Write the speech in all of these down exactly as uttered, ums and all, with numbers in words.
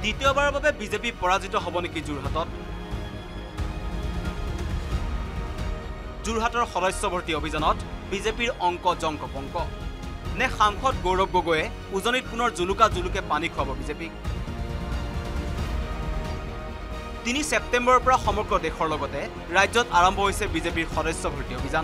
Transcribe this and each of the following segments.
দ্বিতীয়বাৰৰ বাবে বিজেপি পৰাজিত হ'ব নেকি যোৰহাটত যোৰহাটৰ সদস্য ভৰ্তি অভিযানত বিজেপিৰ অংক জংক পংক নে সাংসদ গৌৰৱ গগৈয়ে উজনিত পুনৰ জুলুকা জুলুকে পানী খুৱাব বিজেপিক তিনি সেপ্টেম্বৰৰ পৰা সমগ্ৰ দেশৰ লগতে ৰাজ্যত আৰম্ভ হৈছে বিজেপিৰ সদস্য ভৰ্তি অভিযান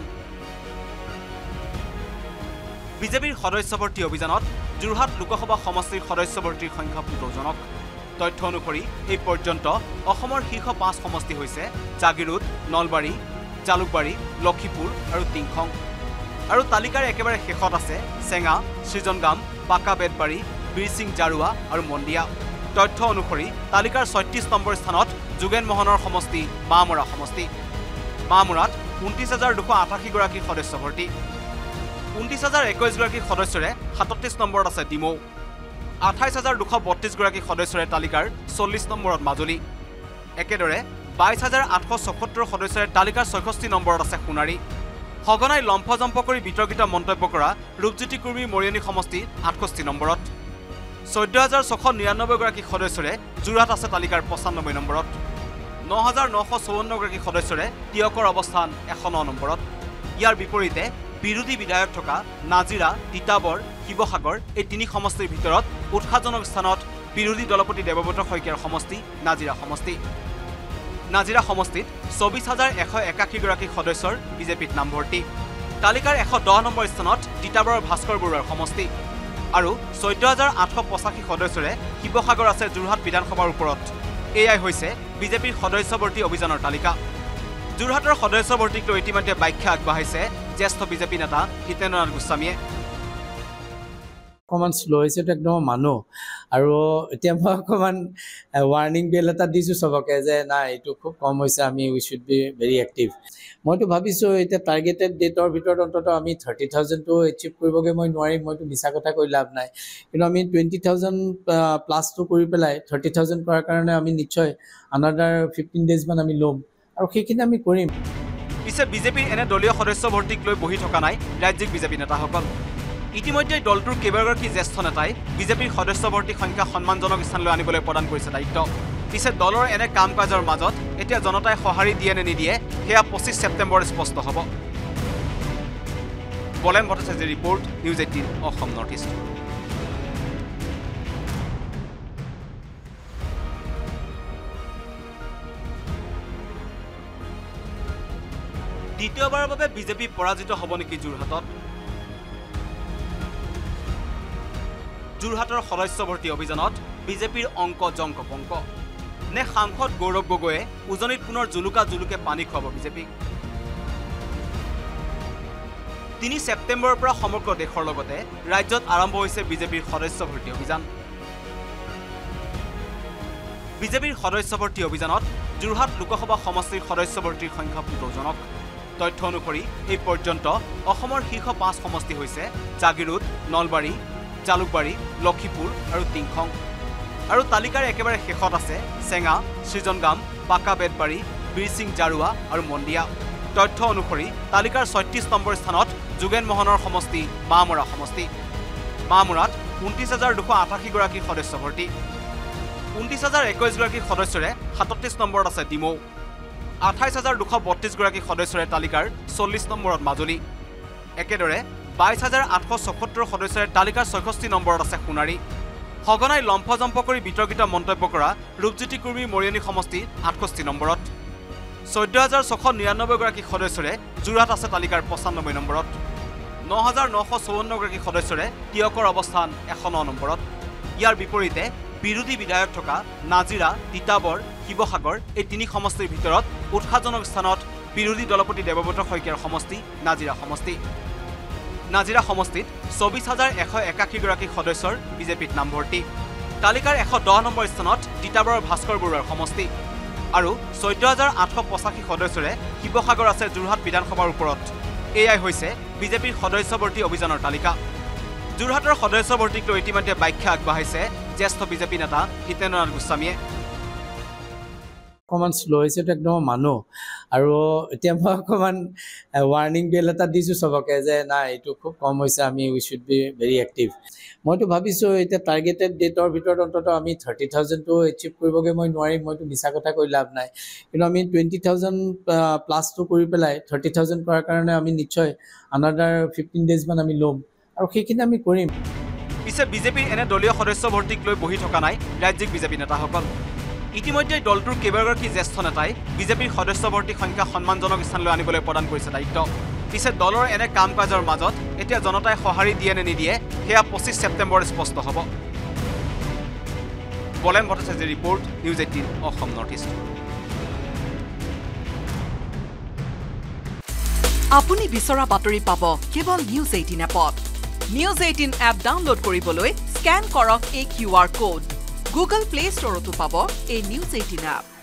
বিজেপিৰ সদস্য ভৰ্তি অভিযানত যোৰহাট লোকসভা সমষ্টিৰ সদস্য ভৰ্তিৰ সংখ্যা পুতৌজনক তথ্য অনুসৰি এই পৰ্যন্ত অসমৰ শীৰ্ষ পাঁচ সমষ্টি হৈছে জাগিৰোড নলবাৰী জালুকবাৰী লক্ষীপুৰ আৰু টিংখং আৰু তালিকাৰ একেবাৰে শেষত আছে চেঙা সৃজনগাম বাকা বেতবাৰী বীৰসিং জাৰুৱা আৰু মন্দিয়া তথ্য অনুসৰি তালিকাৰ ছয়ত্ৰিশ নম্বৰ স্থানত যোগেন মোহনৰ সমষ্টি বামৰা সমষ্টি বামৰাত ঊনত্ৰিশ হাজাৰ দুশ আঠাশী গৰাকী সদস্য ভৰ্তি ঊনত্ৰিশ হাজাৰ একৈশ গৰাকী সদস্যৰে সাতত্ৰিশ নম্বৰত আছে ডিমৌ আঠাইশ হাজাৰ দুশ বত্ৰিশ গৰাকী সদস্যৰে তালিকাৰ চল্লিশ নম্বৰত মাজুলী একেদৰে বাইশ হাজাৰ আঠশ চৌসত্তৰ সদস্যৰে তালিকাৰ ছয়ষষ্ঠি নম্বৰত আছে সোণাৰী সঘনাই লম্ফজম্প কৰি বিতৰ্কিত মন্তব্য কৰা ৰূপজ্যোতি কুৰ্মী মৰিয়নী সমষ্টি আঠষষ্ঠি নম্বৰত চৈধ্য হাজাৰ ছশ নিৰান্নব্বৈ গৰাকী সদস্যৰে যোৰহাট আছে তালিকাৰ পঁচানব্বৈ নম্বৰত ন হাজাৰ নশ চৌৱন্ন গৰাকী সদস্যৰে টিয়কৰ অৱস্থান এশ ন নম্বৰত ইয়াৰ বিপৰীতে বিৰোধী বিধায়ক থকা নাজিৰা তিতাবৰ শিৱসাগৰ এই তিনি সমষ্টিৰ ভিতৰত উৎসাহজনক স্থানত বিৰোধী দলপতি দেৱব্ৰত শইকীয়াৰ সমষ্টি নাজিৰা সমষ্টি নাজিৰা সমষ্টিত চৌবিশ হাজাৰ এশ একাশী গৰাকী সদস্যৰ বিজেপিত নামভৰ্তি তালিকাৰ এশ দহ নম্বৰ স্থানত তিতাবৰৰ ভাস্কৰ বৰুৱাৰ সমষ্টি আৰু চৈধ্য হাজাৰ আঠশ পঁচাশী সদস্যৰে শিৱসাগৰ আছে যোৰহাট বিধানসভাৰ ওপৰত এয়াই হৈছে বিজেপিৰ সদস্য ভৰ্তি অভিযানৰ তালিকা যোৰহাটৰ সদস্য ভৰ্তিক লৈ ইতিমধ্যে ব্যাখ্যা আগবঢ়াইছে জ্যেষ্ঠ বিজেপি নেতা হিতেন্দ্ৰনাথ গোস্বামীয়ে অকণমান শ্ল' হৈছে একদম মানুহ আৰু এতিয়া মই অকণমান ৱাৰ্ণিং বেল এটা দিছোঁ চবকে যে নাই এইটো খুব কম হৈছে আমি we should be very active মইতো ভাবিছোঁ এতিয়া টাৰ্গেটেড ডেটৰ ভিতৰত অন্ততঃ আমি থাৰ্টি থাউজেণ্ডটো এচিভ কৰিবগৈ মই নোৱাৰিম মইতো মিছা কথা কৈ লাভ নাই কিন্তু আমি টুৱেণ্টি থাউজেণ্ড প্লাছটো কৰি পেলাই থাৰ্টি থাউজেণ্ড কৰাৰ কাৰণে আমি নিশ্চয় আনাডাৰ ফিফটিন ডেজমান আমি ল'ম আৰু সেইখিনি আমি কৰিম পিছে বিজেপিৰ এনে দলীয় সদস্য ভৰ্তিক লৈ বহি থকা নাই ৰাজ্যিক বিজেপি নেতাসকল ইতিমধ্যে দলটোৰ কেইবাগৰাকী জ্যেষ্ঠ নেতাই বিজেপিৰ সদস্য ভৰ্তি সংখ্যা সন্মানজনক স্থানলৈ আনিবলৈ প্ৰদান কৰিছে দায়িত্ব পিছে দলৰ এনে কাম কাজৰ মাজত এতিয়া জনতাই সঁহাৰি দিয়ে নে নিদিয়ে সেয়া পঁচিছ ছেপ্টেম্বৰ স্পষ্ট হ'ব বলেন ভট্টাচাৰ্যৰ report News Eighteen Assam North East দ্বিতীয়বাৰৰ বাবে বিজেপি পৰাজিত হ'ব নেকি যোৰহাটত যোৰহাটৰ সদস্য ভৰ্তি অভিযানত বিজেপিৰ অংক জংক পংক নে সাংসদ গৌৰৱ গগৈয়ে উজনিত পুনৰ জুলুকা জুলুকে পানী খুৱাব বিজেপিক তিনি সেপ্টেম্বৰৰ পৰা সমগ্ৰ দেশৰ লগতে ৰাজ্যত আৰম্ভ হৈছে বিজেপিৰ সদস্য ভৰ্তি অভিযান বিজেপিৰ সদস্য ভৰ্তি অভিযানত যোৰহাট লোকসভা সমষ্টিৰ সদস্য ভৰ্তিৰ সংখ্যা পুতৌজনক তথ্য অনুসৰি এই পৰ্যন্ত অসমৰ শীৰ্ষ পাঁচ সমষ্টি হৈছে জাগিৰোড নলবাৰী জালুকবাৰী লক্ষীপুৰ আৰু টিংখং আৰু তালিকাৰ একেবাৰে শেষত আছে চেঙা সৃজনগাম বাকা বেতবাৰী বীৰসিং জাৰুৱা আৰু মন্দিয়া তথ্য অনুসৰি তালিকাৰ ছয়ত্ৰিশ নম্বৰ স্থানত যোগেন মোহনৰ সমষ্টি বামৰা সমষ্টি বামৰাত ঊনত্ৰিশ হাজাৰ দুশ আঠাশী গৰাকী সদস্য ভৰ্তি ঊনত্ৰিশ হাজাৰ একৈশ গৰাকী সদস্যৰে সাতত্ৰিশ নম্বৰত আছে ডিমৌ আঠাইশ হাজাৰ দুশ বত্ৰিশ গৰাকী সদস্যৰে তালিকাৰ চল্লিশ নম্বৰত মাজুলী একেদৰে বাইশ হাজাৰ আঠশ চৌসত্তৰ সদস্যৰে তালিকাৰ ছয়ষষ্ঠি নম্বৰত আছে সোণাৰী সঘনাই লম্ফজম্প কৰি বিতৰ্কিত মন্তব্য কৰা ৰূপজ্যোতি কুৰ্মী মৰিয়নী সমষ্টি আঠষষ্ঠি নম্বৰত চৈধ্য হাজাৰ ছশ নিৰান্নব্বৈ গৰাকী সদস্যৰে যোৰহাট আছে তালিকাৰ পঁচানব্বৈ নম্বৰত ন হাজাৰ নশ চৌৱন্ন গৰাকী সদস্যৰে টিয়কৰ অৱস্থান এশ ন নম্বৰত ইয়াৰ বিপৰীতে বিৰোধী বিধায়ক থকা নাজিৰা তিতাবৰ শিৱসাগৰ এই তিনি সমষ্টিৰ ভিতৰত উৎসাহজনক স্থানত বিৰোধী দলপতি দেৱব্ৰত শইকীয়াৰ সমষ্টি নাজিৰা সমষ্টি নাজিৰা সমষ্টিত চৌবিশ হাজাৰ এশ একাশী গৰাকী সদস্যৰ বিজেপিত নামভৰ্তি তালিকাৰ এশ দহ নম্বৰ স্থানত তিতাবৰৰ ভাস্কৰ বৰুৱাৰ সমষ্টি আৰু চৈধ্য হাজাৰ আঠশ পঁচাশী সদস্যৰে শিৱসাগৰ আছে যোৰহাট বিধানসভাৰ ওপৰত এয়াই হৈছে বিজেপিৰ সদস্য ভৰ্তি অভিযানৰ তালিকা যোৰহাটৰ সদস্য ভৰ্তিক লৈ ইতিমধ্যে ব্যাখ্যা আগবঢ়াইছে জ্যেষ্ঠ বিজেপি নেতা হিতেন্দ্ৰনাথ গোস্বামীয়ে অকণমান শ্ল' হৈছে একদম মানুহ আৰু এতিয়া মই অকণমান ৱাৰ্ণিং বেল এটা দিছোঁ চবকে যে নাই এইটো খুব কম হৈছে, আমি we should be very active. মইতো ভাবিছোঁ এতিয়া টাৰ্গেটেড ডেটৰ ভিতৰত অন্ততঃ আমি থাৰ্টি থাউজেণ্ডটো এচিভ কৰিবগৈ মই নোৱাৰিম, মইতো মিছা কথা কৈ লাভ নাই, কিন্তু আমি টুৱেণ্টি থাউজেণ্ড প্লাছটো কৰি পেলাই থাৰ্টি থাউজেণ্ড কৰাৰ কাৰণে আমি নিশ্চয় আনাডাৰ ফিফটিন ডেজমান আমি ল'ম আৰু সেইখিনি আমি কৰিম। পিছে বিজেপিৰ এনে দলীয় সদস্য ভৰ্তিক লৈ বহি থকা নাই ৰাজ্যিক বিজেপি নেতাসকল। ইতিমধ্যে দলটোৰ কেইবাগৰাকী জ্যেষ্ঠ নেতাই বিজেপিৰ সদস্য ভৰ্তিৰ সংখ্যা সন্মানজনক স্থানলৈ আনিবলৈ প্ৰদান কৰিছে দায়িত্ব। পিছে দলৰ এনে কাম কাজৰ মাজত এতিয়া জনতাই সঁহাৰি দিয়ে নে নিদিয়ে সেয়া পঁচিছ ছেপ্টেম্বৰ স্পষ্ট হ'ব। বলেন ভট্টাচাৰ্যৰ report, News Eighteen Assam North East. আপুনি বিচৰা বাতৰি পাব কেৱল নিউজ এইটিন এপত। নিউজ এইটিন এপ ডাউনলোড কৰিবলৈ স্কেন কৰক এই Q R code. Google Play ষ্টৰতো পাব এই নিউজ এইটিন এপ।